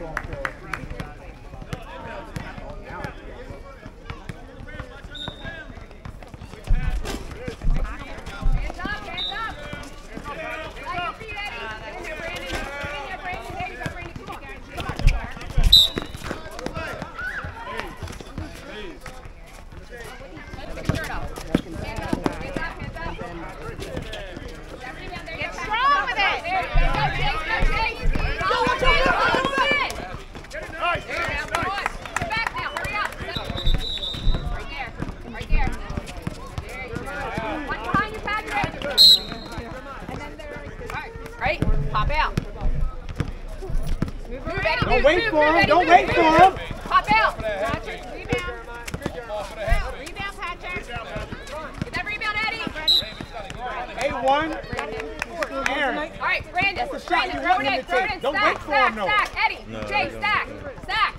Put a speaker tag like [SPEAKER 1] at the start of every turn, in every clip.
[SPEAKER 1] Don't wait for him. Don't wait for him.
[SPEAKER 2] Pop out. Patrick, rebound. Rebound, Patrick. Get that rebound, Eddie.
[SPEAKER 1] 8-1. Aaron.
[SPEAKER 2] All right, Brandon.
[SPEAKER 1] That's the shot
[SPEAKER 2] Brandon,
[SPEAKER 1] you
[SPEAKER 2] throw
[SPEAKER 1] want
[SPEAKER 2] it
[SPEAKER 1] him
[SPEAKER 2] in.
[SPEAKER 1] to
[SPEAKER 2] Throw it
[SPEAKER 1] take.
[SPEAKER 2] in.
[SPEAKER 1] Don't
[SPEAKER 2] Stack,
[SPEAKER 1] wait for
[SPEAKER 2] stack,
[SPEAKER 1] him, though.
[SPEAKER 2] stack. Eddie, Jay, stack. Stack.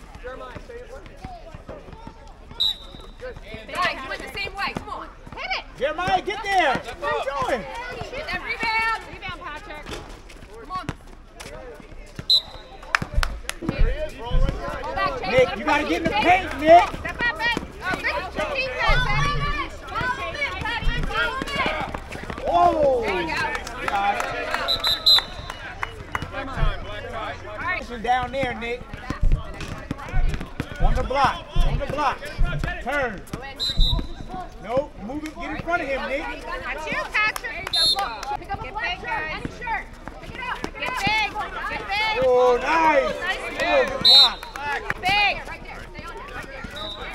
[SPEAKER 2] Guys, you went the same way. Come on. Hit it.
[SPEAKER 1] Jeremiah, get there. What are you doing?
[SPEAKER 2] Get that rebound. Rebound, Patrick. Come on. Roll back, Chase.
[SPEAKER 1] Nick, you got to get in the paint, Nick.
[SPEAKER 2] Step up, Ed. Oh, good defense, Eddie.
[SPEAKER 1] Oh.
[SPEAKER 2] There you go.
[SPEAKER 1] Got it.
[SPEAKER 2] All right.
[SPEAKER 1] Down there, Nick. On the block. On the block. Turn. Nope. Move it. Get in front of him, Nick.
[SPEAKER 2] That's you, Patrick. There you go. Look. Pick up a black shirt. Any shirt. Pick it up. Pick it up. Get big.
[SPEAKER 1] Oh, nice.
[SPEAKER 2] Nice
[SPEAKER 1] Oh,
[SPEAKER 2] move.
[SPEAKER 1] good block.
[SPEAKER 2] Big. Right there. Stay on there. Right there.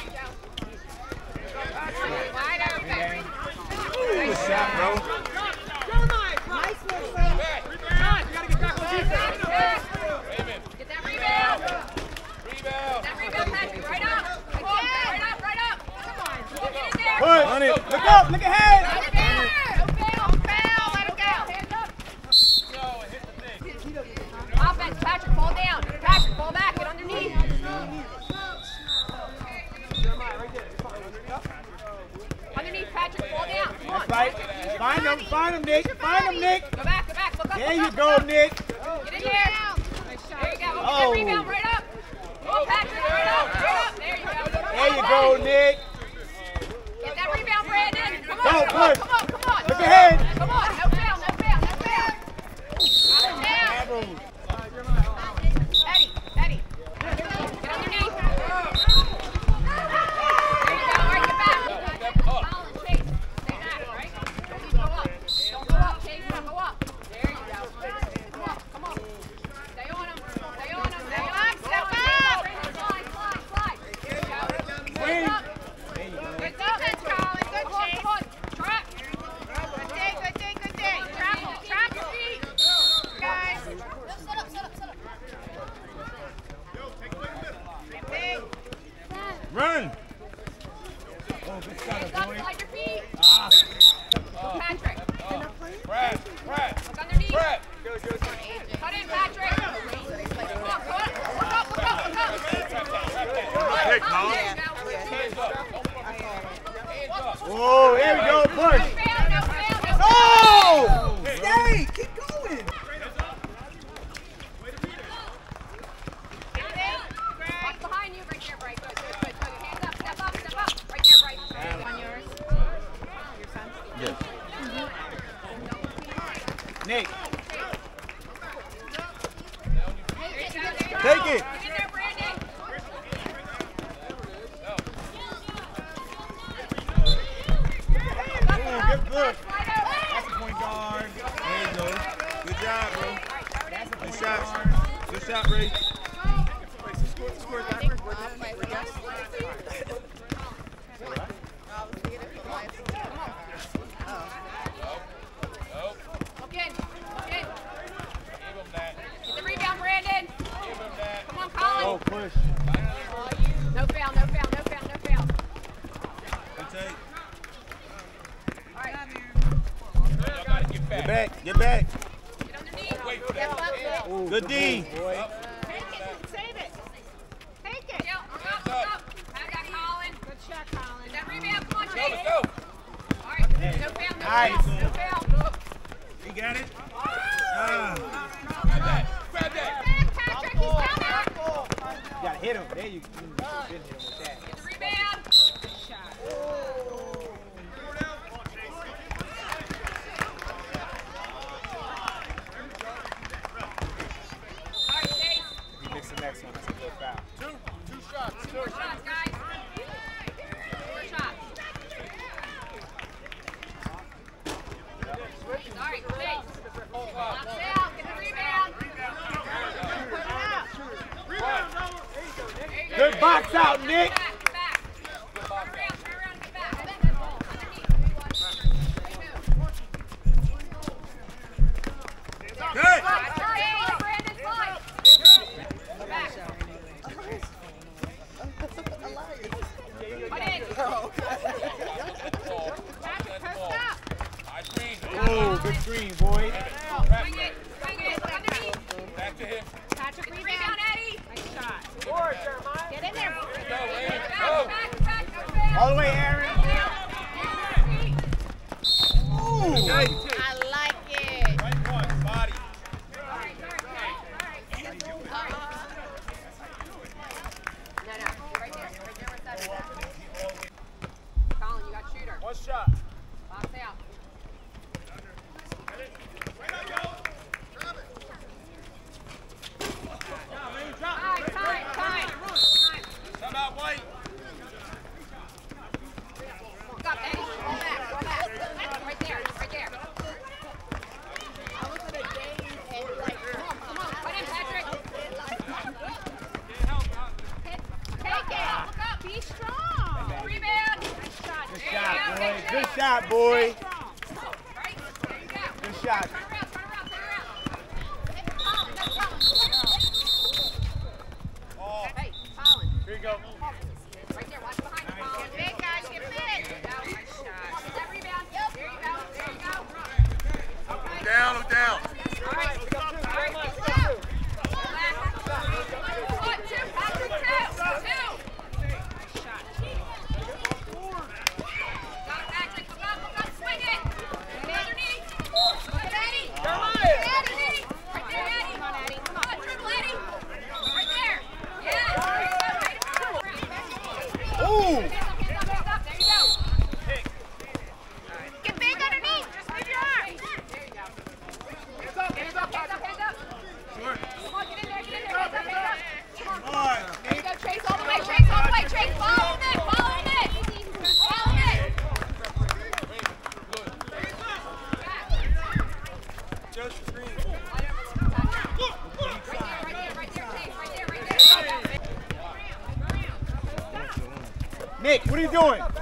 [SPEAKER 2] There you go. Wide open.
[SPEAKER 1] Good shot, bro.
[SPEAKER 2] Nice move, son. You gotta get back on defense. Get that rebound. Get that rebound, Patrick. Right up. Right up. Right up. Come on. Get in there.
[SPEAKER 1] Push. Look up. Look ahead.
[SPEAKER 2] Right there. Don't fail. Let him go. Hands up. Offense, Patrick, fall down. Patrick, fall back. Get underneath. Underneath, Patrick, fall down. Come on.
[SPEAKER 1] That's right. Find him. Find him, Nick. Find him, Nick.
[SPEAKER 2] Go back. Look up.
[SPEAKER 1] There
[SPEAKER 2] look
[SPEAKER 1] you
[SPEAKER 2] up,
[SPEAKER 1] go,
[SPEAKER 2] look up.
[SPEAKER 1] Nick.
[SPEAKER 2] Get in there. There you go. Get
[SPEAKER 1] Oh.
[SPEAKER 2] that rebound right up. Come on, Patrick, right up. There you go.
[SPEAKER 1] There you go, Nick.
[SPEAKER 2] Get that rebound, Brandon. Come on.
[SPEAKER 1] Go, push.
[SPEAKER 2] Come on.
[SPEAKER 1] Look ahead.
[SPEAKER 2] Come on. No fail. Knock it down. Eddie. Get underneath. There you go. All right, get back. Colin, Chase. Stay back, all right? Don't go up. Don't go up, Chase. Don't go up. There you go. Come on. Stay on him. Stay on. Step up. Slide. There you go.
[SPEAKER 1] Swing.
[SPEAKER 2] Up. Good defense, Colin. Good, Chase. Come on. Trap. Good day. Trap your feet. Guys. Set up. Big.
[SPEAKER 1] Run. Oh, good shot,
[SPEAKER 2] Hands up,
[SPEAKER 1] boy.
[SPEAKER 2] slide your feet.
[SPEAKER 1] Ah.
[SPEAKER 2] Patrick.
[SPEAKER 3] Brad.
[SPEAKER 2] Look underneath. Cut in, Patrick. Come on, look up.
[SPEAKER 3] Hey, Colin.
[SPEAKER 2] There you go.
[SPEAKER 1] Oh, there we go. Push.
[SPEAKER 2] No fail.
[SPEAKER 1] Oh! Stay. Keep going.
[SPEAKER 2] Watch behind you. Right there, Bryce. Good. Hands up. Step up. Right there, Bryce. On yours. Your son?
[SPEAKER 1] Yes. Nick. Take it.
[SPEAKER 2] Get in there, Brandon.
[SPEAKER 1] Oh, good look.
[SPEAKER 2] Slide over.
[SPEAKER 1] That's a point guard.
[SPEAKER 3] There you go. Good job, bro. Good shot. Good shot, Ray.
[SPEAKER 2] Look in. Get the rebound, Brandon. Come on, Colin.
[SPEAKER 1] Oh, push.
[SPEAKER 2] No fail.
[SPEAKER 3] Good take.
[SPEAKER 2] All right.
[SPEAKER 3] Get back.
[SPEAKER 2] Get underneath.
[SPEAKER 1] Ooh,
[SPEAKER 3] Good D.
[SPEAKER 1] boy.
[SPEAKER 2] Save it. Take it. Look up. Have that, Colin. Good shot, Colin. Get that rebound. Come on, Chase. All right. No fail.
[SPEAKER 1] Nice.
[SPEAKER 2] No fail.
[SPEAKER 3] You got it?
[SPEAKER 2] Grab that. Patrick, he's coming.
[SPEAKER 1] hit him. There you go. Didn't hit him with that.
[SPEAKER 2] Get the rebound. Alright, Chase.
[SPEAKER 1] If he makes the next one, that's a good foul.
[SPEAKER 3] Two shots.
[SPEAKER 2] Two more shots, guys. Two more shots. Alright, Chase. Box out. Get the rebound.
[SPEAKER 1] Good box out, Nick.
[SPEAKER 2] Get back. Turn around, get back.
[SPEAKER 3] Good.
[SPEAKER 2] Brandon's line. Go back. Put in. Patrick, post up.
[SPEAKER 1] Oh, good screen, boy.
[SPEAKER 2] Swing it. Underneath.
[SPEAKER 3] Back to him.
[SPEAKER 2] Patrick, rebound, Eddie.
[SPEAKER 4] Nice shot.
[SPEAKER 2] Get in there.
[SPEAKER 3] Go.
[SPEAKER 2] Back, no fail.
[SPEAKER 1] All the way, Aaron. Ooh.
[SPEAKER 4] I like it.
[SPEAKER 3] Right one, body.
[SPEAKER 2] No, right there where it's at. Colin, you got shooter.
[SPEAKER 3] One shot.
[SPEAKER 2] Box out. Time.
[SPEAKER 3] Come out, White.
[SPEAKER 2] Look up, Eddie. Go back. Right there.
[SPEAKER 4] I was in a game and like,
[SPEAKER 2] Come on. Put in, Patrick. Take it. Look up. Be strong. Rebound.
[SPEAKER 4] nice shot.
[SPEAKER 1] Good shot, boy. Good shot, boy.
[SPEAKER 2] Right? There you go.
[SPEAKER 1] Good shot.
[SPEAKER 2] Turn around. Hey, Colin.
[SPEAKER 3] Here you go.
[SPEAKER 2] Right there. Watch behind you, Colin.
[SPEAKER 4] Get big, guys, get big.
[SPEAKER 2] Nice shot. Get that rebound. There you go.
[SPEAKER 3] Down, I'm down.
[SPEAKER 2] All right. Let's go. One, two. Patrick, two. Got it, Patrick. Look up. Swing it. Underneath. Look at Eddie. Eddie. Right there, Eddie. Come on, Eddie. Come on, dribble, Eddie. Right there. Yeah.
[SPEAKER 1] Ooh.
[SPEAKER 2] Hands up. There you go.
[SPEAKER 4] Get big underneath. Just move your arms.
[SPEAKER 2] There you go. Hands up.
[SPEAKER 3] Sure.
[SPEAKER 2] Come on, get in there. Hands up.
[SPEAKER 1] Come on.
[SPEAKER 2] There you go, Chase all the way. Chase, follow him in.
[SPEAKER 3] Just screen.
[SPEAKER 2] Right there, Chase. Right there.
[SPEAKER 1] Nick, what are you doing?
[SPEAKER 2] Get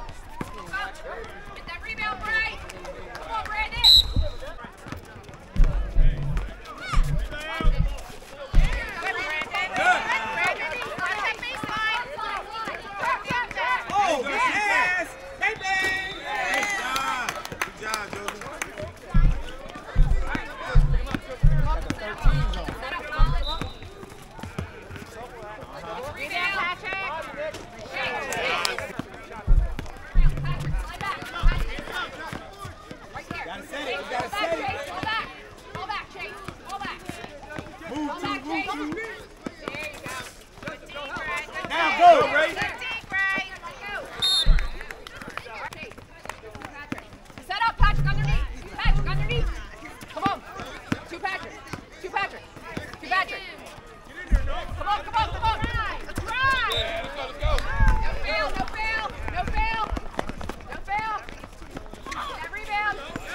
[SPEAKER 2] that rebound, Bray. Come on, Brandon.
[SPEAKER 1] Oh, yes. Bang, bang.
[SPEAKER 3] Good job, Joseph.
[SPEAKER 2] Set up, Colin. Rebound. Chase. Patrick, slide back. Right there.
[SPEAKER 1] Gotta set it.
[SPEAKER 2] Chase,
[SPEAKER 1] You gotta
[SPEAKER 2] fall
[SPEAKER 1] set
[SPEAKER 2] back,
[SPEAKER 1] it.
[SPEAKER 2] Chase. Fall back, Chase. Fall back.
[SPEAKER 1] Move
[SPEAKER 2] Fall
[SPEAKER 1] to,
[SPEAKER 2] back,
[SPEAKER 1] move
[SPEAKER 2] Chase.
[SPEAKER 1] to.
[SPEAKER 2] There you go. Good team, Brad. Good
[SPEAKER 1] Now
[SPEAKER 2] team.
[SPEAKER 1] go, Ray.
[SPEAKER 2] Good team, Ray. Let's go. Chase. Patrick. Set up, Patrick, underneath. Come on. Two Patrick. Come on. Let's ride.
[SPEAKER 3] Yeah, let's go.
[SPEAKER 2] No fail. That rebound.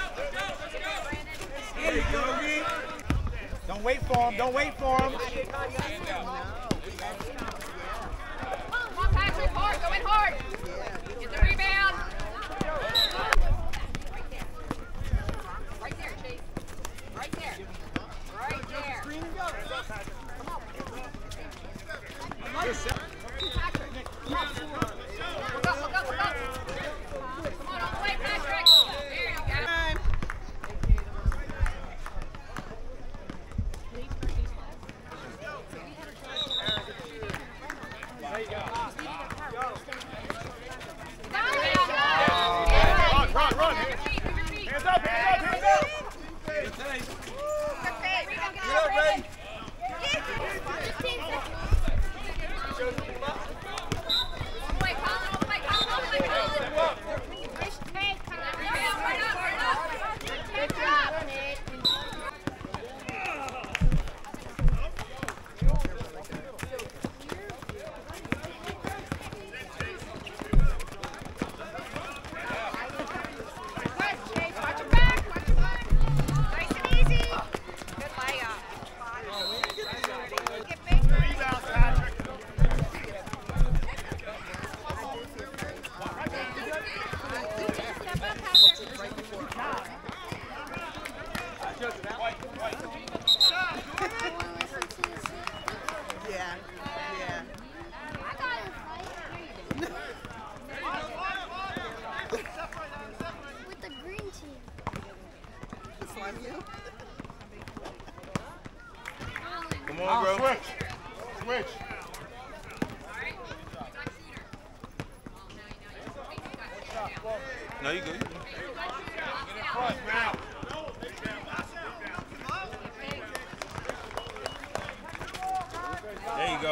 [SPEAKER 1] There you go, Nick. Don't wait for him.
[SPEAKER 2] Come on, Patrick, hard. Go in hard. Get the rebound. Right there, Chase. Right there. Come on. Patrick. Come on. Look up. Come on, all the way, Patrick. There you go.
[SPEAKER 1] Run. Hands up.
[SPEAKER 3] Get up, Ray.
[SPEAKER 5] With the green team.
[SPEAKER 3] Come on, bro.
[SPEAKER 1] Switch.
[SPEAKER 3] No, you good.
[SPEAKER 1] Front now.
[SPEAKER 3] There you go.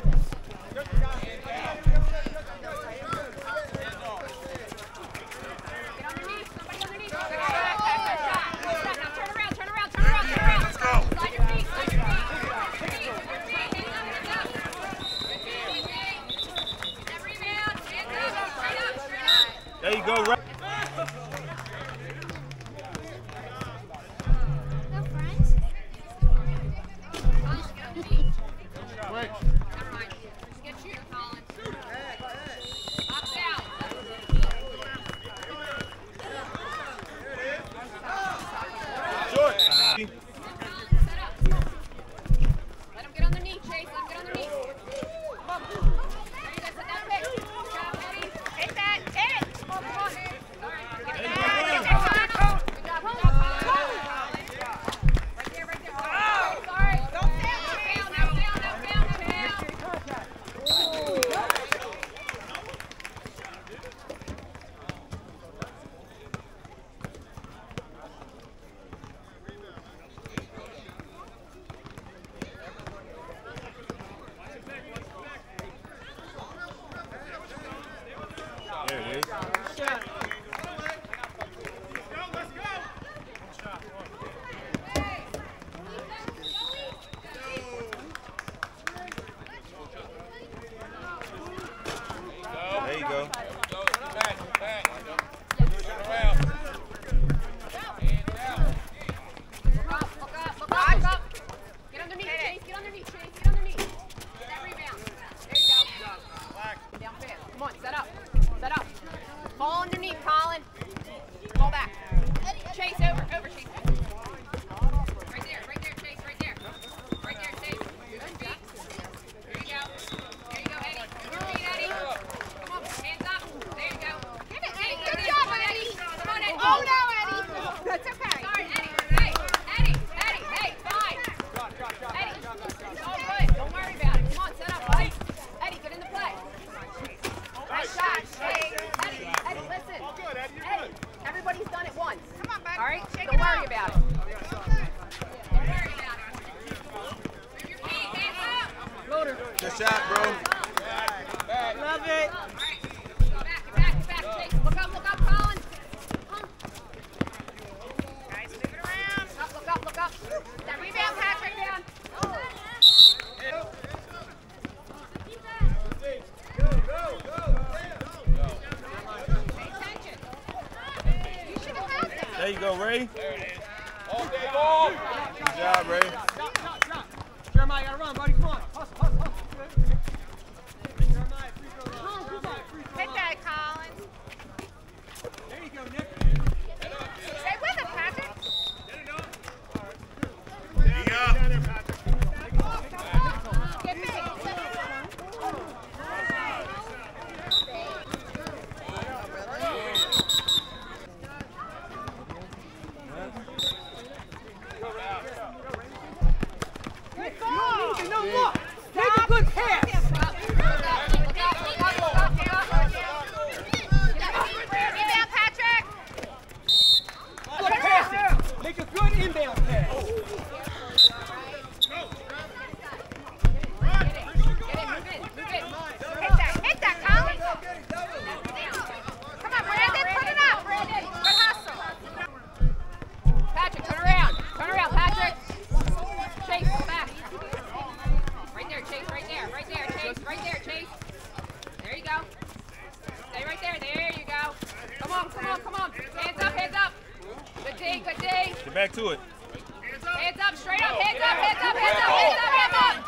[SPEAKER 2] Let's go. Slide your feet.
[SPEAKER 3] There you go. Right.
[SPEAKER 5] No friends?
[SPEAKER 1] Switch.
[SPEAKER 2] Get shooting, Colin. Box out.
[SPEAKER 3] Short.
[SPEAKER 2] Let him get on the knee, Chase. Let him get on the knee. Come on. There you go. Set that pick. Good job, Eddie.
[SPEAKER 4] Hit that. Hit it.
[SPEAKER 2] Come on, come on. All right. Get
[SPEAKER 3] There
[SPEAKER 2] it
[SPEAKER 3] you
[SPEAKER 2] back.
[SPEAKER 3] go.
[SPEAKER 2] Good job, Colin. Right there, right there. Oh, sorry.
[SPEAKER 4] Don't fail.
[SPEAKER 2] No fail.
[SPEAKER 3] There it is. There you go.
[SPEAKER 2] Look up. Get underneath, Chase. Get underneath. Get that rebound. There you go. Downfield. Come on, set up. Ball underneath, Colin. Ball back. Chase, over, Chase. Right there, Chase, right there. Right there, Chase. Good feet. There you go, Eddie. Your feet, Eddie. Come on, hands up. There you go.
[SPEAKER 4] Give it, Eddie.
[SPEAKER 2] Good
[SPEAKER 4] Good
[SPEAKER 2] job,
[SPEAKER 4] job,
[SPEAKER 2] Eddie.
[SPEAKER 4] Eddie.
[SPEAKER 2] Come on, Eddie.
[SPEAKER 4] Oh, no, Eddie. That's okay.
[SPEAKER 2] Sorry, Eddie. Hey, fine. Eddie, all good. Don't worry about it. Come on, set up, buddy. Eddie, get into play. Nice shot. Eddie, listen. Eddie, everybody's done it once.
[SPEAKER 4] Come on, bud.
[SPEAKER 2] All right?
[SPEAKER 4] Shake
[SPEAKER 2] Don't
[SPEAKER 4] it
[SPEAKER 2] worry
[SPEAKER 4] out.
[SPEAKER 2] about it. Don't worry about it. Move your feet, hands up.
[SPEAKER 3] Good shot, bro.
[SPEAKER 2] Love it. All right. Get back. Chase. Look up, Colin.
[SPEAKER 4] Guys, move it around.
[SPEAKER 2] Look up. That rebound, Patrick, down. Pay attention. You should have had that.
[SPEAKER 3] There you go, Ray.
[SPEAKER 6] There it is. All day long.
[SPEAKER 3] Good job, Ray.
[SPEAKER 7] Shot. Jeremiah, gotta run, buddy. Come on. Hustle. Jeremiah, free throw line.
[SPEAKER 4] Hit that, Colin.
[SPEAKER 7] There you go, Nick.
[SPEAKER 4] Stay with him, Patrick.
[SPEAKER 3] There you go.
[SPEAKER 4] Get big.
[SPEAKER 7] No, look. Take a good pass.
[SPEAKER 4] Rebound, Patrick.
[SPEAKER 7] Good pass. Make a good inbound pass.
[SPEAKER 4] Hit that, Colin. Come on, Brandon, put it up. Good hustle.
[SPEAKER 2] Patrick, turn around, Patrick. Chase, go back. Right there, Chase, right there, Chase. There you go. Stay right there, there you go. Come on. Hands up. Good D.
[SPEAKER 3] Get back to it.
[SPEAKER 2] Hands up, straight up, hands up.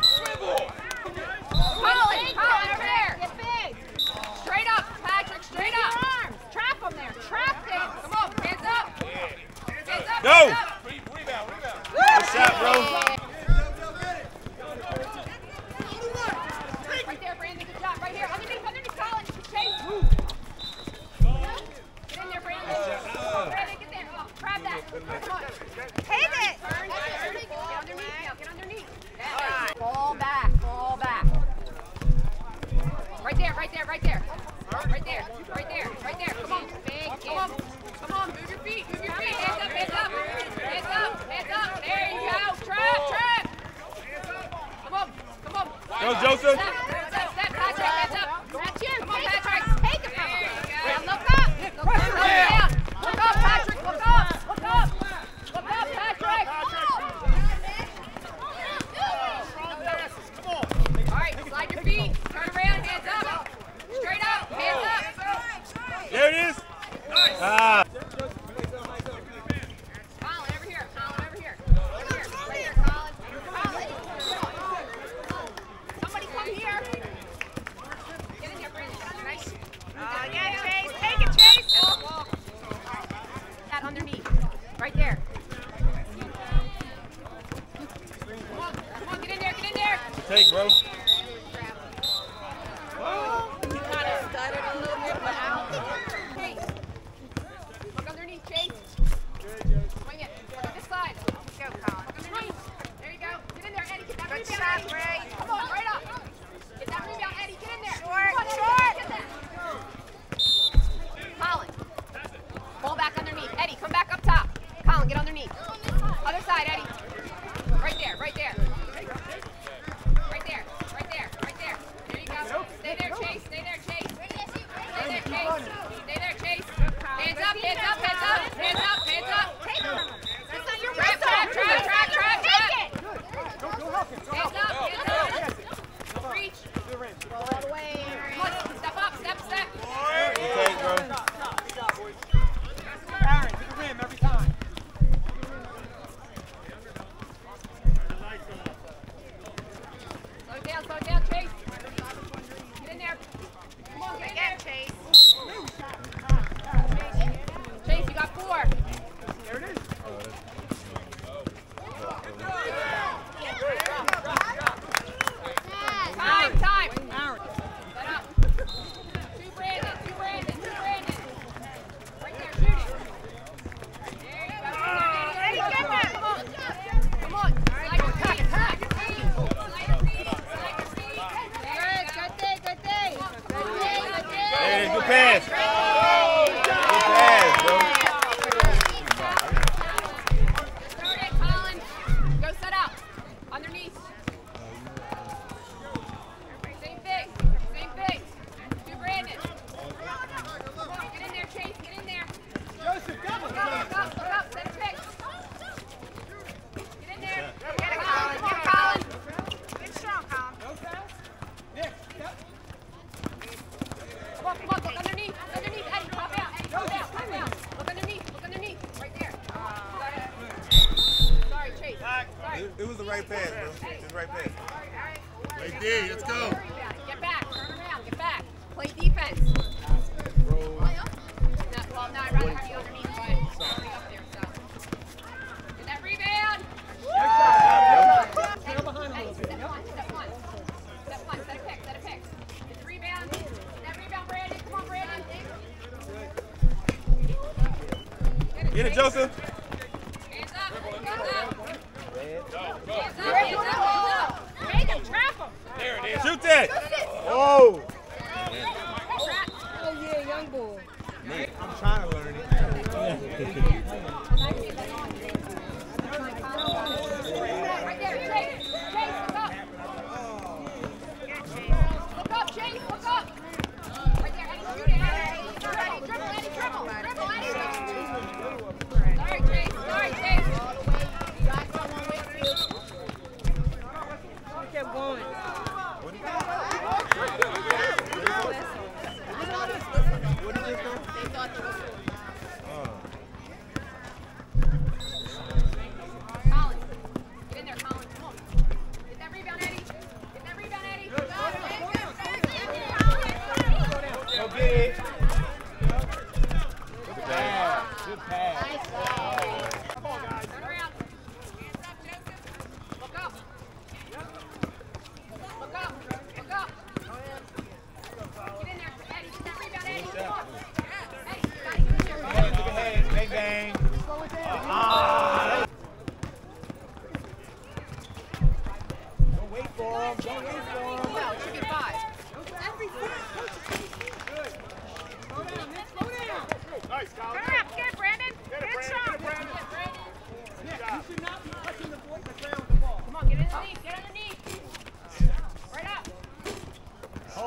[SPEAKER 2] Colin, over there.
[SPEAKER 4] Get big.
[SPEAKER 2] Straight up, Patrick, straight up.
[SPEAKER 4] Arms. Trap him there. Trap him.
[SPEAKER 2] Come on, hands up.
[SPEAKER 3] Go.
[SPEAKER 2] Hands up.
[SPEAKER 3] Good shot, bro.
[SPEAKER 2] right there, right there. Right there, right there, right there. Come on, come on, come on, move your feet, hands up, hands up, hands up, hands up. There you go, trap. Come on, come on.
[SPEAKER 3] Go, Joseph.
[SPEAKER 2] Step, Patrick, hands up. That's you, come on, Patrick. Take it from him. There you go. Look up, down. Look up, Patrick, look up, look up. Look up, Patrick. All right, slide your feet, turn around, hands up. Straight up, hands up.
[SPEAKER 3] There it is. Ah.
[SPEAKER 2] Colin, over here. Colin, over here. Over here. Right here, Colin. Colin. Somebody come here. Get in there, Brandon. Nice.
[SPEAKER 4] Yeah, Chase. Take it, Chase.
[SPEAKER 2] That underneath. Right there. Come on, get in there, get in there.
[SPEAKER 3] Take, bro.
[SPEAKER 2] You kind of stuttered a little bit, but out. Chase. Look underneath, Chase. Swing it. This side.
[SPEAKER 4] Go, Colin.
[SPEAKER 2] Look underneath. There you go. Get in there, Eddie. Get that
[SPEAKER 4] Good
[SPEAKER 2] rebound.
[SPEAKER 4] shot, Ray.
[SPEAKER 2] Come on, right up. Get that rebound, Eddie. Get in there.
[SPEAKER 4] Short,
[SPEAKER 2] Come on, Eddie,
[SPEAKER 4] short.
[SPEAKER 2] get that. Colin. Ball back underneath. Eddie, come back up top. Colin, get underneath. Other side, Eddie. Right there, right there. Right there, right there, right there. There you go. Stay there, Chase. Stay there, Chase. Stay there, Chase. Stay there, Chase. Hands up, hands up, hands up, hands up, hands up.
[SPEAKER 4] Take it. That's not your
[SPEAKER 2] Trap,
[SPEAKER 4] whistle.
[SPEAKER 2] trap.
[SPEAKER 4] Take it.
[SPEAKER 2] Hands up, hands up. Reach.
[SPEAKER 4] All the way.
[SPEAKER 2] Come on, step up, step.
[SPEAKER 3] Take, bro.
[SPEAKER 7] Aaron, to the rim every time.
[SPEAKER 2] Slow down, Chase. Get in there. Come on, get in there.
[SPEAKER 4] Chase.
[SPEAKER 2] Chase, you got 4.
[SPEAKER 7] There it is.
[SPEAKER 2] Time.
[SPEAKER 7] Aaron.
[SPEAKER 2] Set up. Two Brandon. Right there, shoot it. There you go.
[SPEAKER 4] Eddie, get that.
[SPEAKER 2] Come on. Slide your feet. Slide your feet. There you go.
[SPEAKER 4] Good day.
[SPEAKER 3] Hey, good pass. Good pass, bro.
[SPEAKER 2] Start it, Colin. Go set up. Underneath. Same thing. Do Brandon. Come on, get in there, Chase. Get in there.
[SPEAKER 7] Joseph, double.
[SPEAKER 2] Look up. Set a pick. Get in there.
[SPEAKER 4] Get it,
[SPEAKER 2] Colin.
[SPEAKER 4] Colin.
[SPEAKER 2] Get Colin.
[SPEAKER 4] Get strong, Colin.
[SPEAKER 7] No fouls? Nick, step.
[SPEAKER 2] Come on. Look underneath. Eddie, pop out. Look underneath. Right there. Sorry, Chase. Sorry.
[SPEAKER 3] It was the right pass, bro. It was the right pass.
[SPEAKER 1] Right there, let's go.
[SPEAKER 2] Get back. Turn around. Get back. Play defense. Well, no, I'd rather have you underneath, but it's already up there, so. Get that rebound.
[SPEAKER 7] Tail behind a little bit.
[SPEAKER 2] Step one. Set a pick. Get the rebound. That rebound, Brandon. Come on, Brandon.
[SPEAKER 3] Get it, Joseph.
[SPEAKER 2] Hands up.
[SPEAKER 4] Make him trap him.
[SPEAKER 6] There it is.
[SPEAKER 3] Shoot that. Oh.
[SPEAKER 4] Oh, yeah, young boy.
[SPEAKER 3] I'm trying to learn it.
[SPEAKER 2] Right there, Chase, look up. Look up, Chase, look up. Right there, Eddie, shoot it, Eddie. Dribble, Eddie. Sorry, Chase. Got someone with you.
[SPEAKER 4] Look at one.
[SPEAKER 3] What did you do?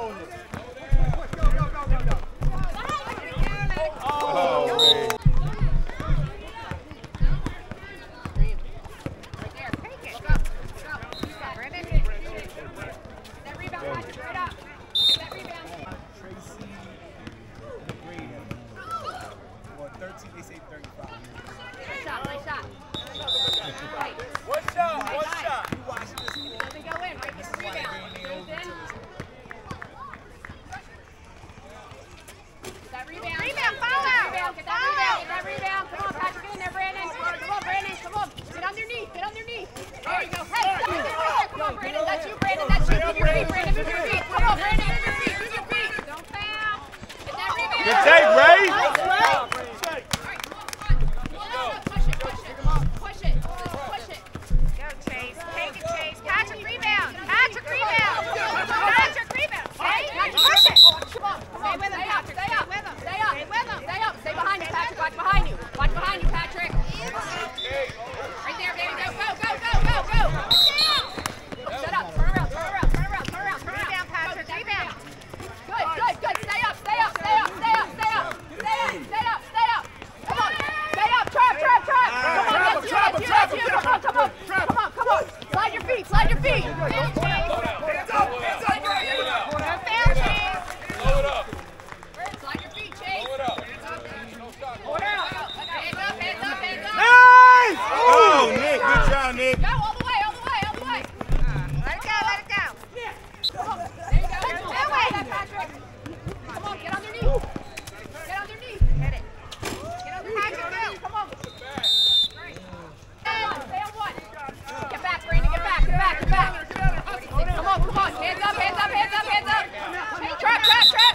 [SPEAKER 1] on this.
[SPEAKER 3] Oh, man.
[SPEAKER 2] Right there. Take it. Look up. Look up. Use that. Brandon. That rebound, Patrick. Straight up. That rebound.
[SPEAKER 1] Tracy Green. Or 13, they say 35.
[SPEAKER 2] Nice shot. Nice shot. Right.
[SPEAKER 6] One shot, one shot.
[SPEAKER 1] You watch this.
[SPEAKER 2] Doesn't go in. Right. Gets the rebound. Goes in. Get that rebound.
[SPEAKER 4] Rebound, foul out.
[SPEAKER 2] Rebound. Get that rebound. Get that rebound. Come on, Patrick. Get in there, Brandon. Come on, Brandon. Come on. Get underneath. Get underneath. There you go. Hey, stop it right there. Come on, Brandon. That's you, Brandon. That's you. Move your feet, Brandon. Move your feet. Come on, Brandon. Move your feet. Move your feet. Don't foul. Get that rebound.
[SPEAKER 3] Good take, Ray.
[SPEAKER 2] Nice, Ray. All right, come on, come on. Push it, push it. Push it. Push it.
[SPEAKER 4] Go, Chase. Take it, Chase. Patrick, rebound. Patrick, rebound. Patrick, rebound. Hey, push it.
[SPEAKER 2] Come on, come on.
[SPEAKER 4] Stay with him,
[SPEAKER 2] Stay up,
[SPEAKER 4] Patrick.
[SPEAKER 2] stay up.
[SPEAKER 4] Stay with him.
[SPEAKER 2] Stay up.
[SPEAKER 4] Stay with him.
[SPEAKER 2] Stay up. Stay behind you, Patrick. Watch behind you. Watch behind you, Patrick. Right there, baby. Go, go, go, go, go, go. Shut up. Turn around, turn around, turn around, turn around, turn around.
[SPEAKER 4] Rebound, Patrick.
[SPEAKER 2] Go,
[SPEAKER 4] Rebound.
[SPEAKER 2] Good, good, good. Stay up, stay up, stay up, stay up, stay up. Stay up, stay up, stay up. Come on. Stay up. Trap, trap, trap. Come on, that's you, that's you, that's you. Come on, come on. Come on, come on. Slide your feet, slide your feet.
[SPEAKER 6] Blow it up.
[SPEAKER 2] Slide your feet, Chase.
[SPEAKER 6] Blow it up.
[SPEAKER 2] Hands up, hands up, hands up.
[SPEAKER 3] Nice! Oh, Nick, good job, Nick.
[SPEAKER 2] Go all the way, all the way, all the way.
[SPEAKER 4] Let it go, let it go.
[SPEAKER 2] Come on. There you go. That way, Patrick. Come on, get underneath. Get underneath.
[SPEAKER 4] Hit it.
[SPEAKER 2] Get underneath. Come on. Stay on one. Get back, Brandon. Get back, get back, get back. Come on, come on. Hands up, hands up, hands up, hands up. Trap, trap, trap.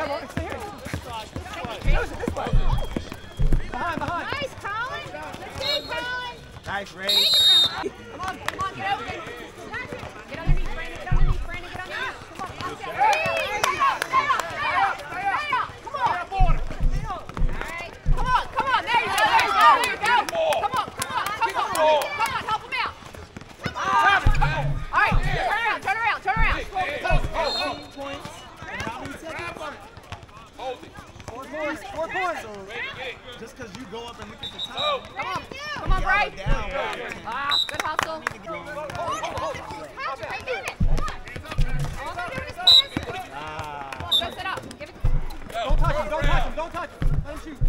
[SPEAKER 7] Behind.
[SPEAKER 4] Nice, Colin. Let's see, Colin.
[SPEAKER 1] Nice, Ray.
[SPEAKER 2] Come on, get open. Get underneath, Brandon. Get underneath, Brandon. Get underneath. Come on, lock that. Stay up, stay up, stay up, stay up. Come on. All right. Come on. There you go, there you go, there you go. Come on, come on, come on. Come on, help him out. Come on. All right, turn around, turn around, turn around.
[SPEAKER 1] 18 points. And how many seconds?
[SPEAKER 6] Hold it.
[SPEAKER 1] 4 points. 4 points. So just because you go up and look at the time.
[SPEAKER 2] Come on, Bray.
[SPEAKER 1] Down.
[SPEAKER 2] Good hustle.
[SPEAKER 4] Patrick, get it.
[SPEAKER 2] All they're doing is passing. Come on, go sit up. Give it.
[SPEAKER 7] Don't touch him. Don't touch him. Let him shoot.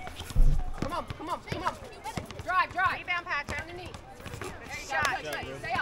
[SPEAKER 2] Come on. Drive.
[SPEAKER 4] Rebound, Patrick.
[SPEAKER 2] Underneath. There you go.
[SPEAKER 4] Shot.
[SPEAKER 2] Good. Stay